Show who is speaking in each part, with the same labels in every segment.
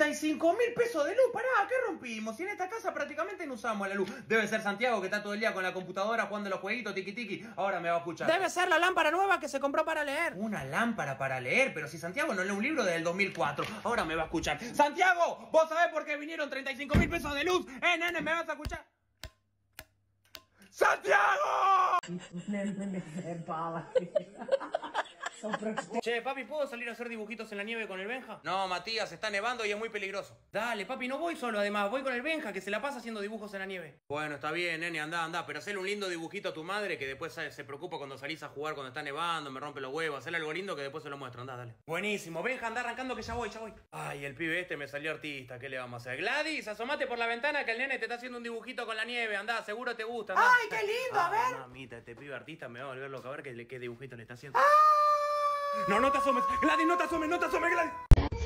Speaker 1: 35.000 pesos de luz, pará, ¿qué rompimos? Si en esta casa prácticamente no usamos la luz. Debe ser Santiago que está todo el día con la computadora jugando los jueguitos, tiki tiki. Ahora me va a escuchar.
Speaker 2: Debe ser la lámpara nueva que se compró para leer.
Speaker 1: Una lámpara para leer, pero si Santiago no lee un libro desde el 2004. Ahora me va a escuchar. ¡Santiago! ¿Vos sabés por qué vinieron 35.000 pesos de luz? Nene, ¿me vas a escuchar? ¡Santiago! Che, papi, ¿puedo salir a hacer dibujitos en la nieve con el Benja? No, Matías, está nevando y es muy peligroso. Dale, papi, no voy solo, además, voy con el Benja, que se la pasa haciendo dibujos en la nieve. Bueno, está bien, nene, anda, pero hacele un lindo dibujito a tu madre, que después se preocupa cuando salís a jugar cuando está nevando, me rompe los huevos. Hacele algo lindo que después se lo muestro, anda, dale. Buenísimo, Benja, anda arrancando que ya voy. Ay, el pibe este me salió artista, ¿qué le vamos a hacer? Gladys, asomate por la ventana que el nene te está haciendo un dibujito con la nieve, anda, seguro te gusta, anda.
Speaker 2: ¡Ay, qué lindo! A ver.
Speaker 1: Mamita, este pibe artista me va a volver loco, a ver qué dibujito le está haciendo. No te asomes, Gladys, no te asomes, Gladys.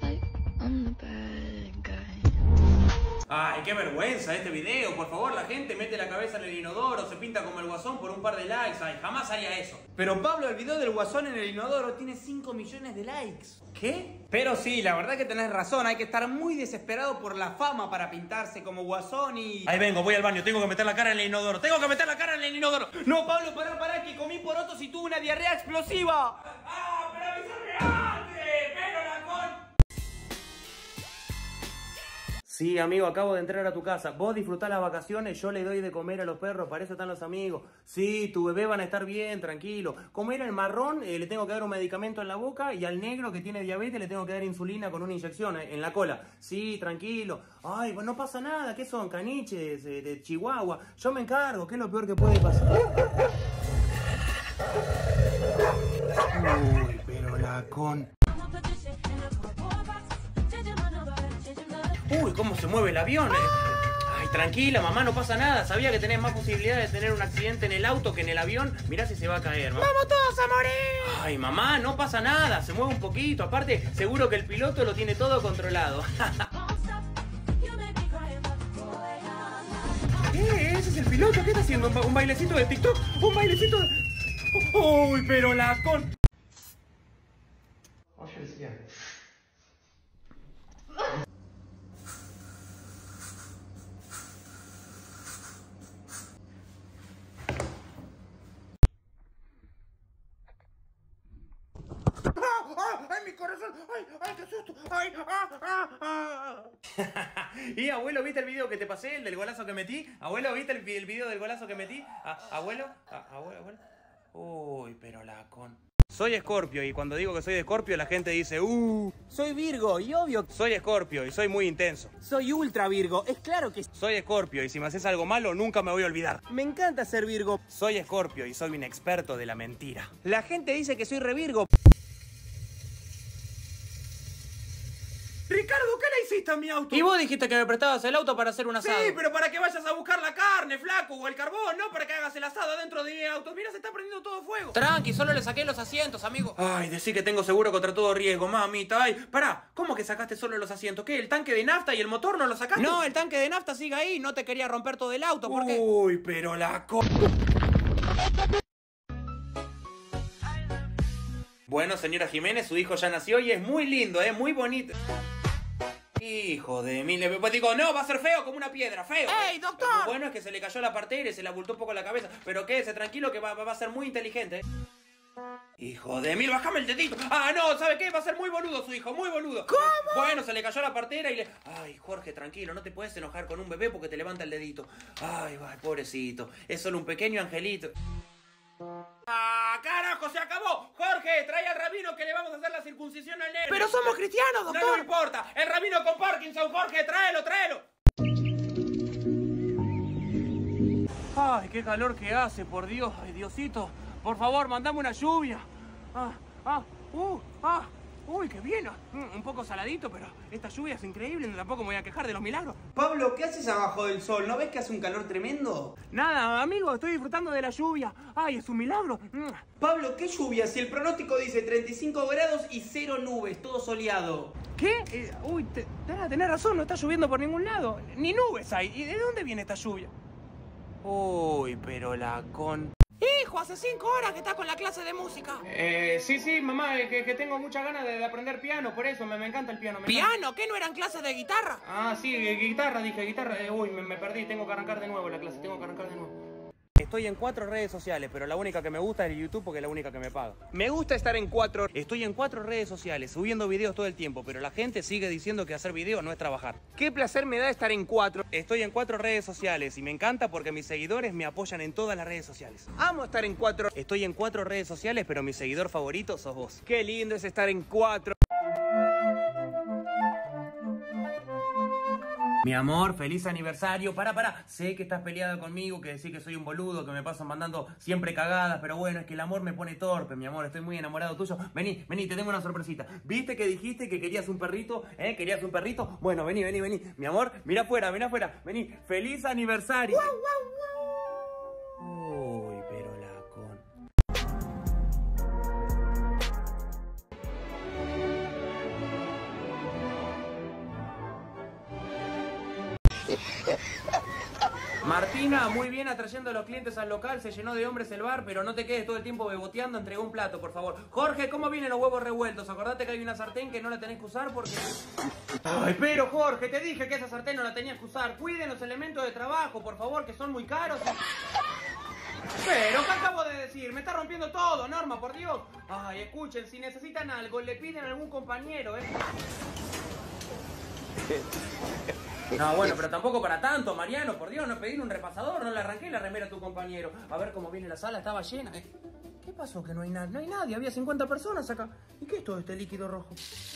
Speaker 1: Ay, qué vergüenza este video, por favor, la gente mete la cabeza en el inodoro, se pinta como el Guasón por un par de likes, ay, jamás haría eso.
Speaker 3: Pero Pablo, el video del Guasón en el inodoro tiene 5 millones de likes.
Speaker 1: ¿Qué?
Speaker 3: Pero sí, la verdad que tenés razón, hay que estar muy desesperado por la fama para pintarse como Guasón y...
Speaker 1: Ahí vengo, voy al baño, tengo que meter la cara en el inodoro,
Speaker 3: No, Pablo, pará, que comí porotos y tuve una diarrea explosiva.
Speaker 1: ¡Ah, pero avísame antes! ¡Pero la con... Sí, amigo, acabo de entrar a tu casa. Vos disfrutás las vacaciones, yo le doy de comer a los perros, para eso están los amigos. Sí, tu bebé van a estar bien, tranquilo. Comer al marrón, le tengo que dar un medicamento en la boca, y al negro que tiene diabetes le tengo que dar insulina con una inyección en la cola. Sí, tranquilo. Ay, pues no pasa nada, ¿qué son? Caniches de Chihuahua. Yo me encargo, ¿qué es lo peor que puede pasar? Uy, pero la con... Uy, cómo se mueve el avión. Ay, tranquila, mamá, no pasa nada. Sabía que tenés más posibilidades de tener un accidente en el auto que en el avión. Mirá si se va a caer, mamá.
Speaker 2: ¡Vamos todos a morir!
Speaker 1: Ay, mamá, no pasa nada. Se mueve un poquito. Aparte, seguro que el piloto lo tiene todo controlado. ¿Qué? ¿Ese es el piloto? ¿Qué está haciendo? ¿Un bailecito de TikTok? ¿Un bailecito de...? Uy, pero la con... ¡Ay, mi corazón! ¡Ay, qué susto! ¡Ay, Y abuelo, ¿viste el video que te pasé? El del golazo que metí. Abuelo, ¿viste el video del golazo que metí? Abuelo. Uy, pero la con... Soy Escorpio y cuando digo que soy de Escorpio la gente dice
Speaker 3: Soy Virgo y obvio...
Speaker 1: Soy Escorpio y soy muy intenso.
Speaker 3: Soy ultra Virgo, es claro que...
Speaker 1: Soy Escorpio y si me haces algo malo nunca me voy a olvidar.
Speaker 3: Me encanta ser Virgo.
Speaker 1: Soy Escorpio y soy un experto de la mentira.
Speaker 3: La gente dice que soy re Virgo.
Speaker 1: Ricardo, ¿qué le hiciste a mi auto?
Speaker 2: Y vos dijiste que me prestabas el auto para hacer un asado.
Speaker 1: Sí, pero para que vayas a buscar la carne, flaco, o el carbón, no para que hagas el asado dentro de mi auto. Mira, se está prendiendo todo fuego.
Speaker 2: Tranqui, solo le saqué los asientos, amigo.
Speaker 1: Ay, decí que tengo seguro contra todo riesgo, mamita. Ay, pará, ¿cómo que sacaste solo los asientos? ¿Qué, el tanque de nafta y el motor no lo sacaste?
Speaker 2: No, el tanque de nafta sigue ahí. No te quería romper todo el auto, ¿por qué?
Speaker 1: Uy, pero la co... Bueno, señora Jiménez, su hijo ya nació y es muy lindo, muy bonito. Hijo de mil... Pues digo, no, va a ser feo como una piedra, feo.
Speaker 2: ¡Ey, doctor!
Speaker 1: Lo bueno es que se le cayó la partera y se le abultó un poco la cabeza. Pero quédese tranquilo que va a ser muy inteligente. Hijo de mil, bájame el dedito. Ah, no, ¿sabe qué? Va a ser muy boludo su hijo, muy boludo.
Speaker 2: ¿Cómo?
Speaker 1: Bueno, se le cayó la partera y le... Ay, Jorge, tranquilo, no te puedes enojar con un bebé porque te levanta el dedito. Ay, pobrecito, es solo un pequeño angelito. ¡Ah, carajo! ¡Se acabó! Jorge, trae al rabino que le vamos a hacer la circuncisión al nene.
Speaker 2: ¡Pero somos cristianos, doctor!
Speaker 1: No importa, el rabino con Parkinson, Jorge, tráelo. Ay, qué calor que hace, por Dios. Ay, Diosito, por favor, mandame una lluvia. Uy, qué bien. Un poco saladito, pero esta lluvia es increíble, tampoco me voy a quejar de los milagros.
Speaker 3: Pablo, ¿qué haces abajo del sol? ¿No ves que hace un calor tremendo?
Speaker 1: Nada, amigo, estoy disfrutando de la lluvia. Ay, es un milagro.
Speaker 3: Pablo, ¿qué lluvia? Si el pronóstico dice 35 grados y 0 nubes, todo soleado.
Speaker 1: ¿Qué? Tenés razón, no está lloviendo por ningún lado. Ni nubes hay. ¿Y de dónde viene esta lluvia? Uy, pero la con...
Speaker 2: ¡Hijo, hace 5 horas que estás con la clase de música.
Speaker 1: Sí, mamá, que tengo muchas ganas de aprender piano, por eso me encanta el piano.
Speaker 2: ¿Piano? ¿Qué no eran clases de guitarra?
Speaker 1: Ah, sí, guitarra, dije, guitarra. Uy, me perdí, tengo que arrancar de nuevo la clase, Estoy en 4 redes sociales, pero la única que me gusta es el YouTube porque es la única que me paga.
Speaker 3: Me gusta estar en 4.
Speaker 1: Estoy en 4 redes sociales, subiendo videos todo el tiempo, pero la gente sigue diciendo que hacer videos no es trabajar.
Speaker 3: Qué placer me da estar en 4.
Speaker 1: Estoy en 4 redes sociales y me encanta porque mis seguidores me apoyan en todas las redes sociales.
Speaker 3: Amo estar en 4.
Speaker 1: Estoy en 4 redes sociales, pero mi seguidor favorito sos vos.
Speaker 3: Qué lindo es estar en 4.
Speaker 1: Mi amor, feliz aniversario. Pará. Sé que estás peleada conmigo, que decís que soy un boludo, que me paso mandando siempre cagadas, pero bueno, es que el amor me pone torpe, mi amor. Estoy muy enamorado tuyo. Vení, te tengo una sorpresita. ¿Viste que dijiste que querías un perrito? ¿Querías un perrito? Bueno, vení. Mi amor, mira afuera. Vení, feliz aniversario. Uy, pero la con... Martina, muy bien atrayendo a los clientes al local, se llenó de hombres el bar, pero no te quedes todo el tiempo beboteando, entregó un plato, por favor. Jorge, ¿cómo vienen los huevos revueltos? Acordate que hay una sartén que no la tenés que usar porque... Ay, pero Jorge, te dije que esa sartén no la tenías que usar. Cuiden los elementos de trabajo, por favor, que son muy caros. Pero, ¿qué acabo de decir? Me está rompiendo todo, Norma, por Dios. Ay, escuchen, si necesitan algo, le piden a algún compañero, No, bueno, pero tampoco para tanto, Mariano, por Dios, no pedí un repasador, no le arranqué la remera a tu compañero. A ver cómo viene la sala, estaba llena. ¿Qué pasó que no hay nadie? No hay nadie, había 50 personas acá. ¿Y qué es todo este líquido rojo?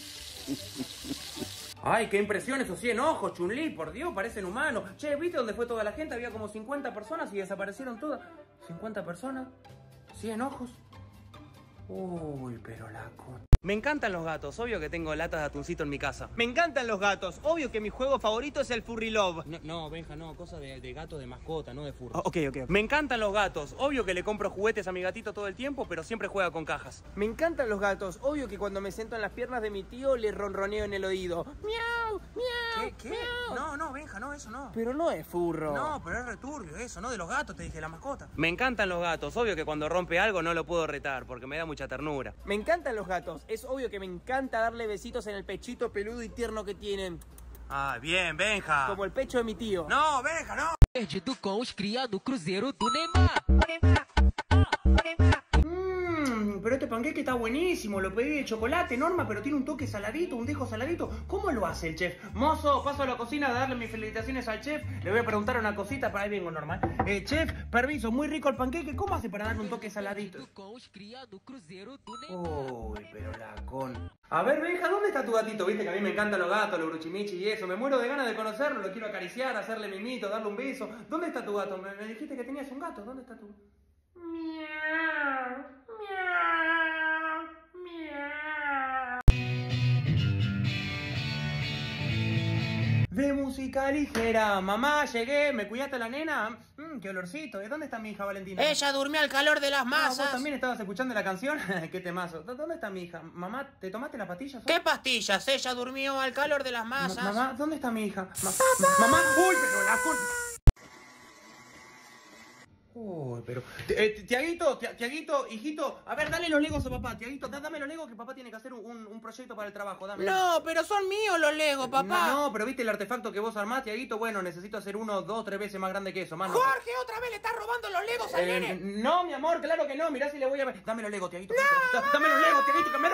Speaker 1: Ay, qué impresión esos 100 ojos, Chun-Li, por Dios, parecen humanos. Che, ¿viste dónde fue toda la gente? Había como 50 personas y desaparecieron todas. 50 personas, 100 ojos. Uy, pero la con... Me encantan los gatos, obvio que tengo latas de atuncito en mi casa.
Speaker 3: Me encantan los gatos, obvio que mi juego favorito es el Furry Love.
Speaker 1: No, Benja, no, cosa de gato de mascota, no de furro.
Speaker 3: Ok.
Speaker 1: Me encantan los gatos, obvio que le compro juguetes a mi gatito todo el tiempo, pero siempre juega con cajas.
Speaker 3: Me encantan los gatos, obvio que cuando me siento en las piernas de mi tío le ronroneo en el oído. ¡Miau! ¡Miau!
Speaker 1: ¿Qué?
Speaker 3: ¡Miau!
Speaker 1: No, Benja, no, eso no.
Speaker 3: Pero no es furro.
Speaker 1: No, pero es returbio eso, no de los gatos, te dije, la mascota. Me encantan los gatos, obvio que cuando rompe algo no lo puedo retar, porque me da mucha ternura.
Speaker 3: Me encantan los gatos, es obvio que me encanta darle besitos en el pechito peludo y tierno que tienen.
Speaker 1: Ah, bien, Benja.
Speaker 3: Como el pecho de mi tío.
Speaker 1: No, Benja, no.
Speaker 4: Perdido com os cria do Cruzeiro do Neymar.
Speaker 1: Pero este panqueque está buenísimo, lo pedí de chocolate, Norma, pero tiene un toque saladito, un dejo saladito. ¿Cómo lo hace el chef? Mozo, paso a la cocina a darle mis felicitaciones al chef. Le voy a preguntar una cosita, para ahí vengo, Norma. Chef, permiso, muy rico el panqueque, ¿cómo hace para darle un toque saladito?
Speaker 4: Com os cria do Cruzeiro do Neymar.
Speaker 1: Uy, pero la con... A ver, Benja, ¿dónde está tu gatito? Viste que a mí me encantan los gatos, los bruchimichi y eso. Me muero de ganas de conocerlo, lo quiero acariciar, hacerle mimito, darle un beso. ¿Dónde está tu gato? Me dijiste que tenías un gato, ¿dónde está tu...? Miau, miau, miau. De música ligera, mamá, llegué, ¿me cuidaste a la nena? Qué olorcito, ¿dónde está mi hija Valentina?
Speaker 2: Ella durmió al calor de las
Speaker 1: ¿Vos
Speaker 2: masas.
Speaker 1: también estabas escuchando la canción? Qué temazo. ¿Dónde está mi hija? Mamá, ¿te tomaste las pastillas?
Speaker 2: ¿Qué pastillas? Ella durmió al calor de las masas.
Speaker 1: Mamá, ¿dónde está mi hija? Mamá, uy, pero la con... Uy, pero... Tiaguito, hijito, a ver, dale los legos a papá. Tiaguito, dame los legos que papá tiene que hacer un proyecto para el trabajo, dame.
Speaker 2: No, pero son míos los Legos, papá.
Speaker 1: No, pero viste el artefacto que vos armás, Tiaguito. Bueno, necesito hacer 1, 2, 3 veces más grande que eso, mano.
Speaker 2: Jorge, otra vez le estás robando los Legos al nene.
Speaker 1: No, mi amor, claro que no. Mirá si le voy a... Dame los legos, Tiaguito. No, dame los legos, Tiaguito, que me